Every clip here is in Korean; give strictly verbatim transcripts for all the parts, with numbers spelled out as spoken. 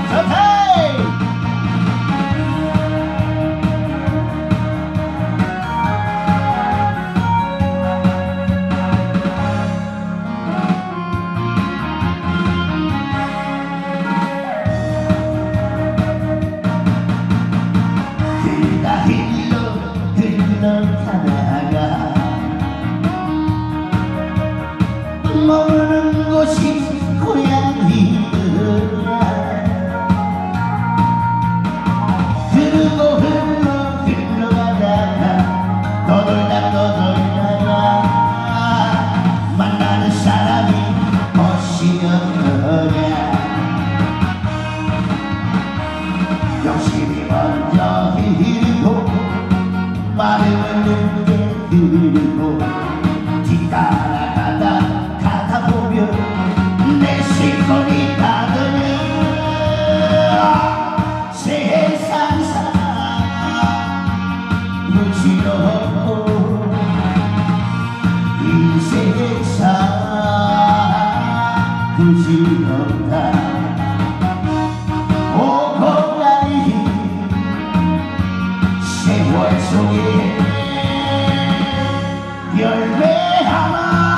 머무는 곳이 고향이더라. 흐르고 흘러 흘러가다가 떠돌다 떠돌다가 만나는 사람이 멋이었더냐. 열심히 먼저 흐르고 마음을 늦게 흐르고 뒤따라가다 가다 보면 내 시골이 가더니 세상 사람 부지런고 인생 사람 부지런다. 오고 가니 세월 속에 열매 하나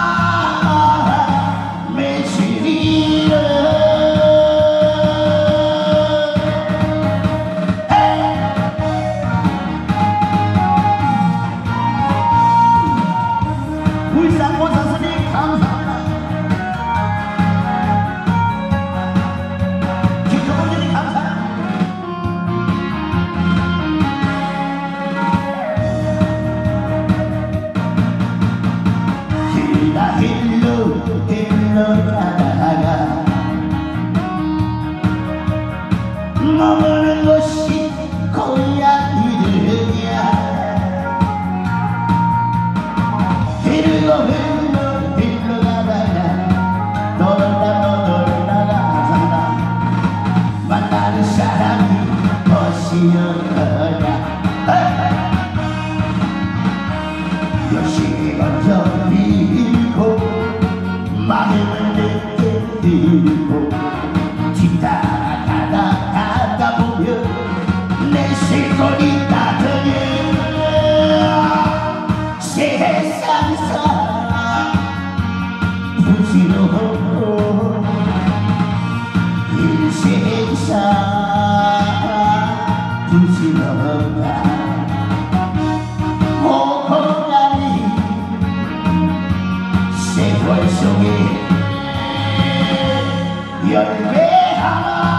맺히리라. 울산 고사스님 감사합니다. 지켜보니 감사합니다. 길다 길로 길로 가다가 머무는 곳이 고향이더냐. 흐르고 흘러 흘러가다가 떠돌다 떠돌다가 가다가 만나는 사람이 멋이었더냐. 열심히 먼저 빌고 마음을 늦게 들고 뒤따라가다 가다 보면 내 시골이 나더니 세상 사람 부지런고 인생 사람 부지런다. 오고 가니 세월 속에 열매 하나